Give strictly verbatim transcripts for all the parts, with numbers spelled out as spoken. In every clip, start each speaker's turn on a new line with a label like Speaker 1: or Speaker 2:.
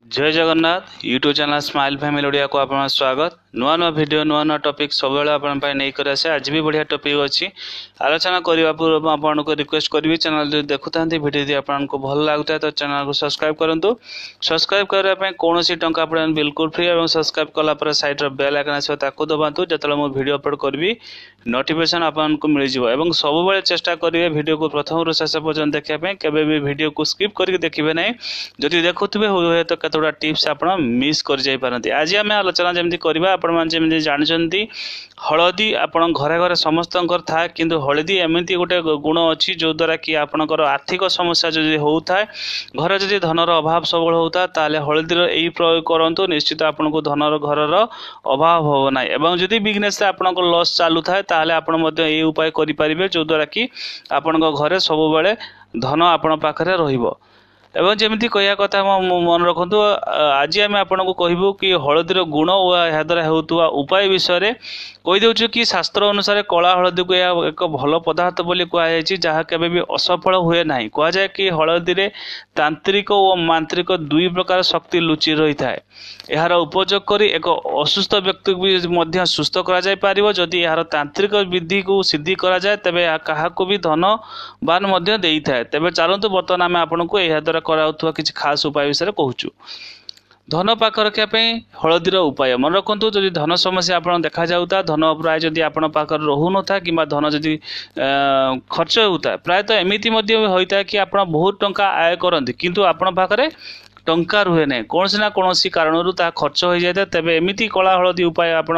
Speaker 1: जय Jagannath YouTube channel Smile Family Odia को आप स्वागत। नुआ नुआ वीडियो नुआ नुआ टॉपिक सब नहीं कर आसे। आज भी बढ़िया टॉपिक अच्छी आलोचना करने पूर्व आपको रिक्वेस्ट करी चैनल जो देखुता वीडियो आपको भल लगुता है तो चैनल को सब्सक्राइब करूँ। सब्सक्राइब करने कौन टंका पड़े बिल्कुल फ्री और सब्सक्राइब कलापर सैड्र बेल आइकन आसो ताकू दबातु जो मुझे वीडियो अपलोड करी नोटिफिकेशन आपको मिल जाए। सब बेले चेष्टा करेंगे वीडियो को प्रथम रू शेष पर्यटन देखापी केवे भी वीडियो को स्किप करके देखिए ना। जदि देखुवे हुए तो कतोटा टिप्स आप मिस कर जाई पारंती। आज आम आलोचना जमी करवा आपड़ी जानते हलदी आप घरे घरे समस्त था किंतु हलदी एमती गोटे गुण अच्छी जो द्वारा कि आपणकर आर्थिक समस्या जो होता है घर जदि धनर अभाव सब होता ताले हलदीर यही प्रयोग करूँ निश्चित आपको धनर घरर अभाव हो ना। एवं जदि बिजनेस आपन लॉस चालू थाए ताले आपण यही उपाय करें जो द्वारा कि आपण घरे सब बेले धन आपण पाखरे रहिबो। एवं जमी कह कथा मन रखु आज आम आपको कहूँ कि हलदीर गुण और यह द्वारा होता उपाय विषय कहीदे कि शास्त्र अनुसार कला हलदी को यह एक भल पदार्थ बोली कहुई जहाँ केवे भी असफल हुए ना। कहुए कि हलदी रे तांत्रिक और मांत्रिक दुई प्रकार शक्ति लुचि रही है। यार उपयोग कर एक असुस्थ व्यक्ति भी सुस्थ कर जदि यार तांत्रिक विधि को सिद्धि करा जाए तेबे क्या भी धनवान दे था। तेबे चलतु बर्तमान आम आपको यह द्वारा करा किसी खास उपाय विषय कहूँ। धन पाख रखापी हलदीर उपाय मन रखु जदि धन समस्या आप देखा जाऊता धन प्राय जदि आपण पाख रहू न था कि धन जदि खर्च होता प्रायतः एमती होता है कि आप बहुत टंका आय करते किंतु आपण पाखे टंका रुहे ना कौन ना कौन कारण खर्च हो जाए तेरे एमती कला हलदी उपाय आप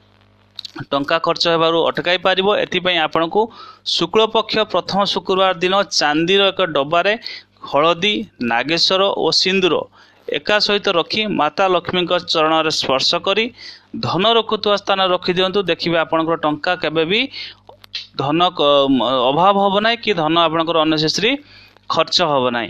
Speaker 1: टंका खर्च होबारू अटकाई पारिबो। एथिपई आपनको शुक्ल पक्ष प्रथम शुक्रवार दिन चांदीर एक डबारे हलदी नागेश्वर और सिंदूर एका सहित रखी माता लक्ष्मी चरण में स्पर्श करी धन रखुवा स्थान रखी दिंतु। देखिए आपंकर टंका केबे भी धन अभाव हम ना कि धन आपंकर अननेसेसरी खर्च हम ना।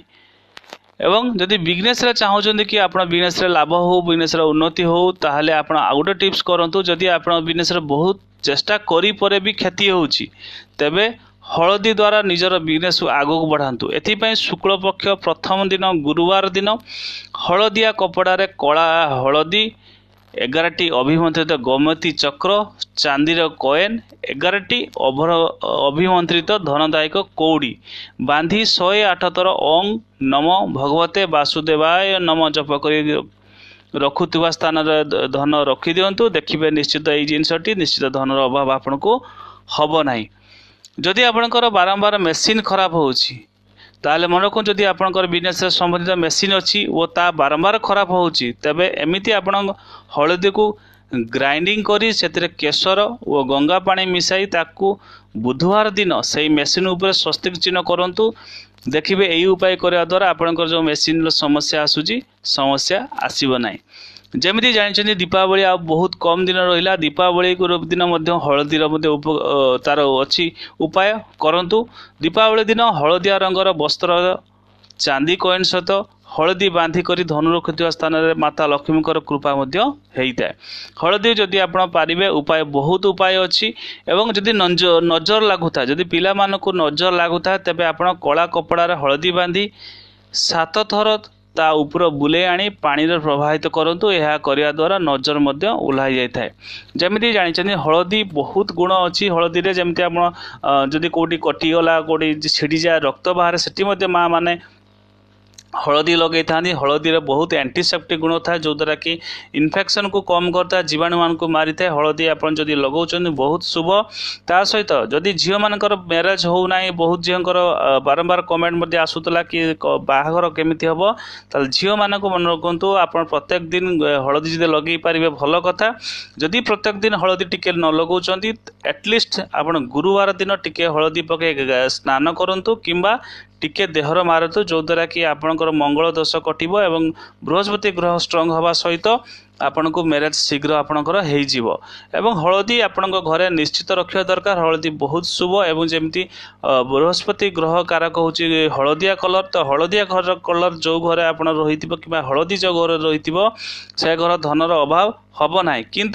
Speaker 1: एवं जदि बिजनेस रे चाहते कि आप बिजनेस रे लाभ हो बिजनेस रे उन्नति हो ताहले आप गोटे टिप्स करूँ। जदि आप बिजनेस रे बहुत चेष्टा करी परे भी क्षति होउची तेबे हलदी द्वारा निजर बिजनेस आगक बढ़ातु। एथिपाई शुक्ल पक्ष प्रथम दिन गुरुवार दिन हलदिया कपड़ारे कला हलदी एगारटी अभिमंत्रित गोमती चक्र चांदीर कॉइन एगारटी अभिमंत्रित धनदायक कौड़ी बांधी शहे आठ थर ओं नमो भगवते वासुदेवाय नम जप कर रखुवा स्थान धन रखी दिंतु। देखिए निश्चित ये जिनसटी निश्चित धनर अभाव आपन को हम ना। जदि आपणकर बारंबार मेसीन खराब होची ताले मन रखु जदि आपणकर बिजनेस संबंधित मेसीन अच्छी वो ता बारंबार खराब होची तेबे एमिति आपण हलदी को ग्राइंडिंग करी सेतिरे केसर और गंगा पानी मिसाई ताकू बुधवार दिन से मेसीन उपर स्वस्तिक चिन्ह करंतु। देखिए यही उपाय करने द्वारा आपणकर जो मेसीन समस्या आसूची समस्या आसीबो नाही। जमी जानते दीपावली आ बहुत कम दिन रहा दीपावली दिन हलदीर उप तार अच्छी उपाय करूँ। दीपावली दिन हलदिया रंगर वस्त्र चांदी कॉइन सहित हलदी बांधी करी धनु रखुवा स्थान में माता लक्ष्मी कृपा होता है। हलदी जदि आप पारे उपाय बहुत उपाय अच्छी एवं जदि नजर लगुता जदि पिला मानकु नजर लगुता तेबे आप कला कपड़ार हलदी बांधी सात थर ता ऊपर बुले आनी पानी रे प्रवाहित करूँ। यह करने द्वारा नजर मध्य ओह्लाई जाए है। जमी जानते हलदी बहुत गुण अच्छी हलदी रे जमती आप जदि कौटी कटिगला कौटी छिड़ी जाए रक्त बाहर से माँ मैंने हलदी लगे था। हलदी रे बहुत एंटीसेप्टिक गुण था जो द्वारा कि इन्फेक्शन को कम करता जीवाणु मान को मारी था। हलदी आप जदि लगौन बहुत शुभ। ता सहित जदि झील मानकर मैरेज हो ना बहुत झीकर बारंबार कमेंट आसूला कि बाहागर केमिति हम ताल झील मान को मन रखु आप प्रत्येक दिन हलदी जदि लगे पारे भल कथा। जदि प्रत्येक दिन हलदी टिके न लगौं एटलिस्ट आप गुरुवार दिन टिके हलदी पके स्नान करूँ किंबा टिके देहर मारतु जो द्वारा कि आपणकर मंगल दोष कटिबो एवं बृहस्पति ग्रह स्ट्रंग हवा सहित आपण को मैरेज शीघ्र आपणकर हो। एवं हलदी आपण घरे निश्चित रखा दरकार। हलदी बहुत शुभ एवं जमती बृहस्पति ग्रह कारक हूँ हलदिया कलर तो हलदिया घर कलर जो घरे आप रही कि हलदी जो घर रही से घर धनर अभाव हम ना। किंतु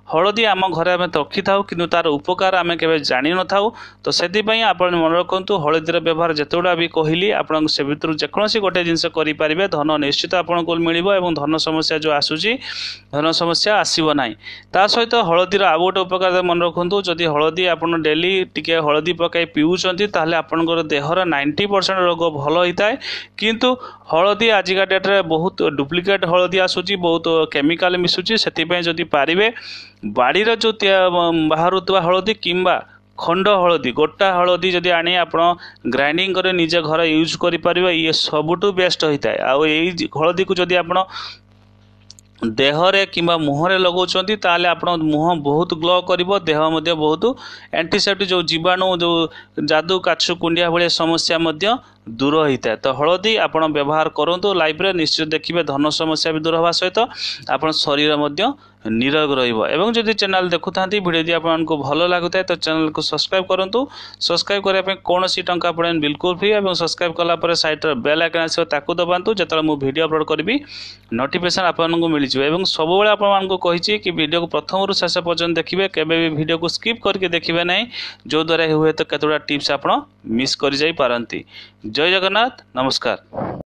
Speaker 1: हलदी आम घर आम रखी था कि तार उपकार आम के जानी न था। तो से आप मन रखु हलदीर व्यवहार जितेगुड़ा भी कहली आप से भितर जेकोसी गोटे जिनस करेंगे धन निश्चित आपको मिल धन समस्या जो आसूसी धन समस्या आसब ना। ता सहित हलदीर आउ गोटे उपकार मन रखु जदि हलदी आप डेली टिके हलदी पकाई पीऊँच आपंकर देहर नाइंटी परसेंट रोग भल होता है। किंतु हलदी आजिका डेट्रे बहुत डुप्लिकेट हलदी आसूची बहुत केमिकाल मिसुची से जदि पारिबे बाड़ीर जो बाहर हलदी किंबा खंड हलदी गोटा हलदी जदि आनी आप ग्राइंडिंग कर निजे घर यूज करें ये सबुठू बेस्ट होता है। आउ यही हलदी को जदि आप देहरे किंबा मुहरे लगाउछंती ताले आपण मुह बहुत ग्लो करिवो देह मध्ये बहुत एंटीसेप्टिक जो जीवाणु जो जादू काछु कुंडिया भले समस्या मध्ये दूर होता है। तो हलदी आपण व्यवहार करंतु लाइफ रे निश्चित देखिबे धन समस्या भी दूर होवा सहित आपण शरीर मध्ये निरोग रहिबो। एवं जदि चैनल देखुथांती वीडियो जदि आपको भल लागुता है तो चैनल को सब्सक्राइब करंतु। सब्सक्राइब करबा पे कोनोसी टंका पड़ेन बिल्कुल फ्री। एवं सब्सक्राइब कला पर साइड रे बेल आइकन आछो ताकू दबांतु जेतले मु वीडियो अपलोड करबी नोटिफिकेशन आपनको मिल जिवो। एवं सब बेले आपको कहिछि कि वीडियो को प्रथम रु शेष पर्यंत देखिबे केबे भी वीडियो को स्किप करके देखिबे नै जो द्वारा हुए तो केतोडा टिप्स आपण मिस कर जाई पारंती। जय जगन्नाथ नमस्कार।